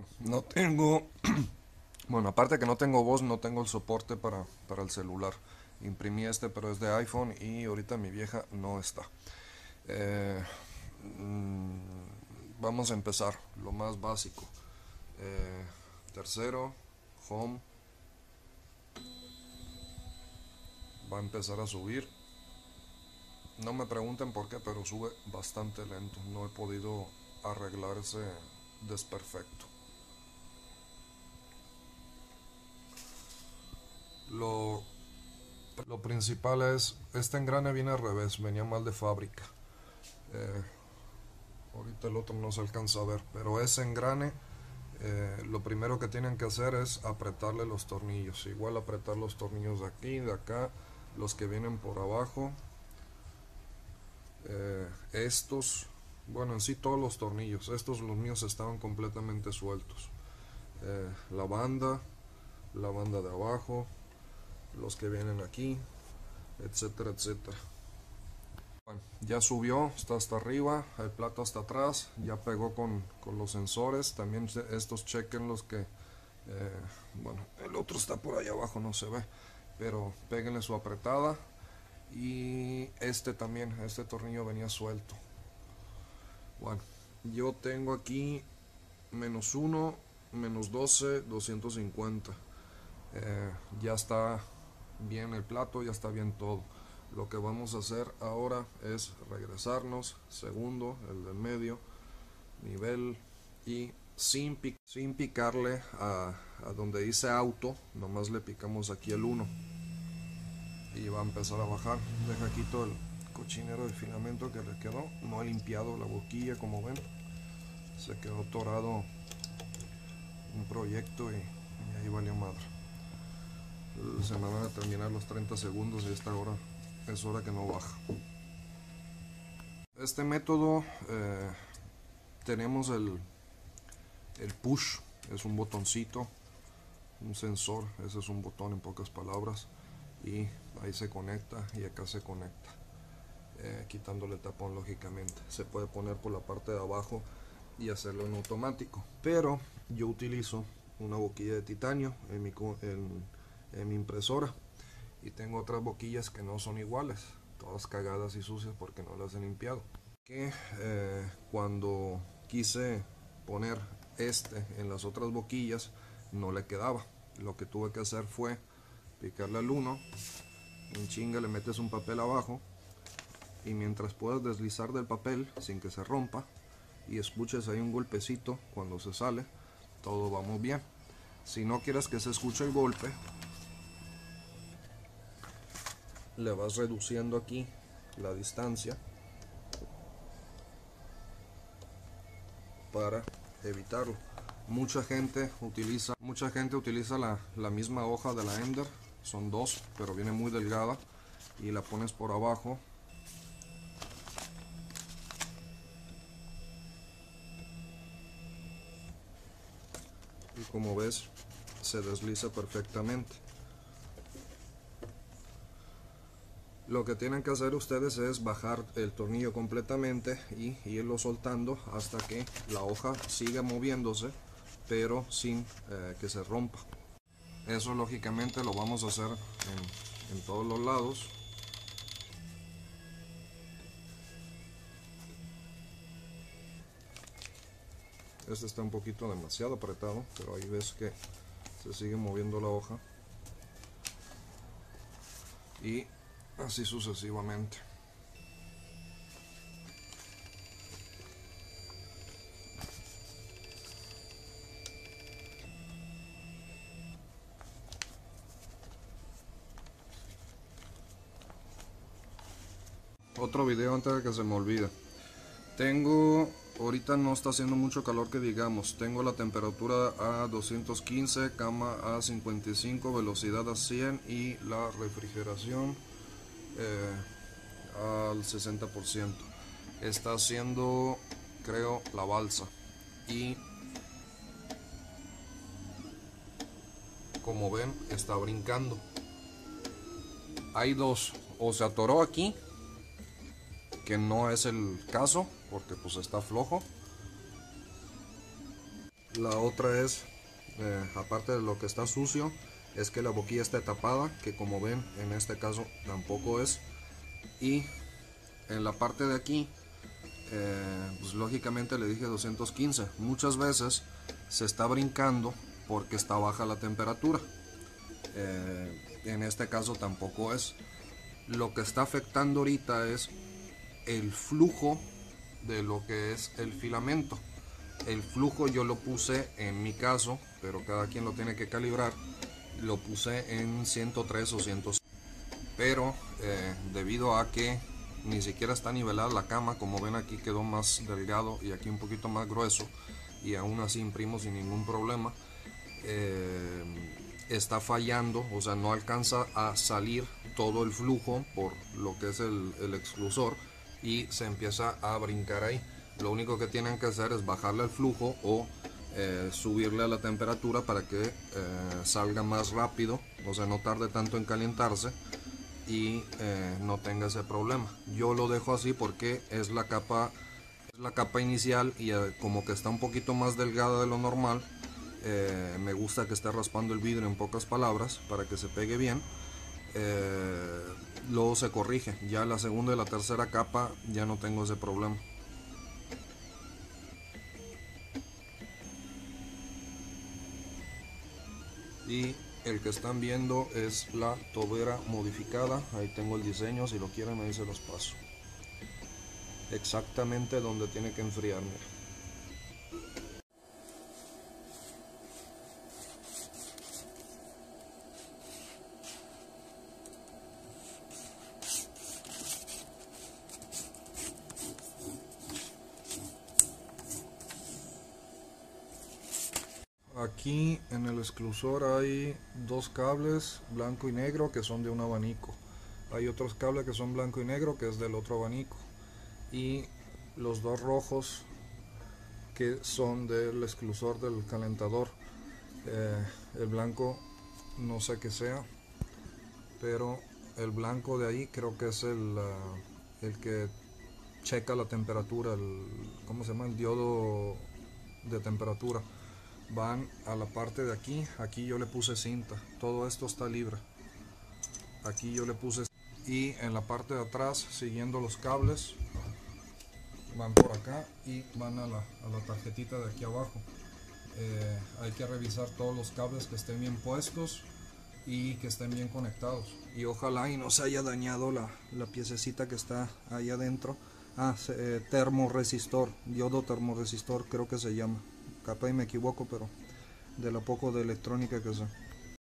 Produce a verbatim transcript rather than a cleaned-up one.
no tengo, bueno, aparte que no tengo voz, no tengo el soporte para, para el celular. Imprimí este, pero es de iPhone y ahorita mi vieja no está. Eh, mm, Vamos a empezar, lo más básico. Eh, Tercero, home, va a empezar a subir. No me pregunten por qué, pero sube bastante lento. No he podido arreglar ese desperfecto. Lo, lo principal es, este engrane viene al revés, venía mal de fábrica. Eh, Ahorita el otro no se alcanza a ver, pero ese engrane, eh, lo primero que tienen que hacer es apretarle los tornillos. Igual apretar los tornillos de aquí, de acá, los que vienen por abajo. Eh, estos, bueno, en sí todos los tornillos. Estos, los míos, estaban completamente sueltos. Eh, la banda, la banda de abajo, los que vienen aquí, etcétera, etcétera. Bueno, ya subió, está hasta arriba, el plato hasta atrás, ya pegó con, con los sensores. También estos chequen los que, eh, bueno, el otro está por ahí abajo, no se ve, pero péguenle su apretada. Y este también, este tornillo venía suelto. Bueno, yo tengo aquí menos uno, menos doce, doscientos cincuenta. Eh, ya está bien el plato, ya está bien todo. Lo que vamos a hacer ahora es regresarnos, segundo, el del medio, nivel, y sin, pic sin picarle a, a donde dice auto, nomás le picamos aquí el uno y va a empezar a bajar. Deja quito el cochinero de filamento que le quedó, no he limpiado la boquilla, como ven, se quedó torado un proyecto y, y ahí valió madre. Se me van a terminar los treinta segundos y esta hora es hora que no baja. Este método, eh, tenemos el, el push, es un botoncito, un sensor, ese es un botón en pocas palabras, y ahí se conecta y acá se conecta, eh, quitándole el tapón lógicamente. Se puede poner por la parte de abajo y hacerlo en automático, pero yo utilizo una boquilla de titanio en mi, en, en mi impresora, y tengo otras boquillas que no son iguales, todas cagadas y sucias porque no las he limpiado. Que eh, cuando quise poner este en las otras boquillas no le quedaba. Lo que tuve que hacer fue picarle al uno, en chinga le metes un papel abajo, y mientras puedas deslizar del papel sin que se rompa y escuches ahí un golpecito cuando se sale, todo va muy bien. Si no quieres que se escuche el golpe, le vas reduciendo aquí la distancia para evitarlo. Mucha gente utiliza, mucha gente utiliza la, la misma hoja de la Ender, son dos, pero viene muy delgada, y la pones por abajo. Y como ves, se desliza perfectamente. Lo que tienen que hacer ustedes es bajar el tornillo completamente y irlo soltando hasta que la hoja siga moviéndose, pero sin eh, que se rompa. Eso lógicamente lo vamos a hacer en, en todos los lados. Este está un poquito demasiado apretado, pero ahí ves que se sigue moviendo la hoja. Y así sucesivamente. Otro video antes de que se me olvide. Tengo, ahorita no está haciendo mucho calor que digamos, tengo la temperatura a doscientos quince, cama a cincuenta y cinco, velocidad a cien y la refrigeración eh, al sesenta por ciento. Está haciendo, creo, la balsa, y como ven está brincando. Hay dos, o se atoró aquí, que no es el caso porque pues está flojo, La otra es, eh, aparte de lo que está sucio, es que la boquilla esté tapada, que como ven en este caso tampoco es. Y en la parte de aquí, eh, pues lógicamente le dije doscientos quince. Muchas veces se está brincando porque está baja la temperatura. Eh, en este caso tampoco es. Lo que está afectando ahorita es el flujo de lo que es el filamento. El flujo yo lo puse, en mi caso, pero cada quien lo tiene que calibrar, lo puse en ciento tres o ciento cinco. Pero eh, debido a que ni siquiera está nivelada la cama, como ven aquí quedó más delgado y aquí un poquito más grueso, y aún así imprimo sin ningún problema, eh, está fallando, o sea, no alcanza a salir todo el flujo por lo que es el, el exclusor, y se empieza a brincar ahí. Lo único que tienen que hacer es bajarle el flujo o eh, subirle a la temperatura para que eh, salga más rápido, o sea, no tarde tanto en calentarse y eh, no tenga ese problema. Yo lo dejo así porque es la capa, es la capa inicial, y eh, como que está un poquito más delgada de lo normal. Eh, me gusta que esté raspando el vidrio, en pocas palabras, para que se pegue bien. Eh, luego se corrige. Ya la segunda y la tercera capa ya no tengo ese problema. Y el que están viendo es la tobera modificada. Ahí tengo el diseño, si lo quieren ahí se los paso. Exactamente donde tiene que enfriar, mira. Aquí en el exclusor hay dos cables blanco y negro que son de un abanico. Hay otros cables que son blanco y negro que es del otro abanico. Y los dos rojos que son del exclusor del calentador. Eh, el blanco no sé qué sea, pero el blanco de ahí creo que es el, uh, el que checa la temperatura, el, ¿cómo se llama? El diodo de temperatura. Van a la parte de aquí. Aquí yo le puse cinta, todo esto está libre. Aquí yo le puse, y en la parte de atrás, siguiendo los cables, van por acá y van a la, a la tarjetita de aquí abajo. Eh, hay que revisar todos los cables que estén bien puestos y que estén bien conectados, y ojalá y no se haya dañado la, la piececita que está ahí adentro. Ah, eh, termoresistor, diodo termoresistor creo que se llama, capaz y me equivoco, pero de lo poco de electrónica que sé.